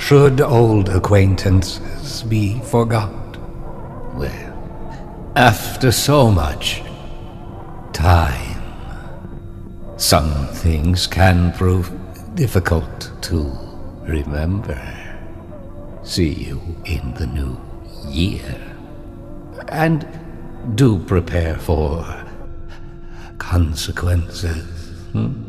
Should old acquaintances be forgot? Well, after so much time, some things can prove difficult to remember. See you in the new year. And do prepare for consequences.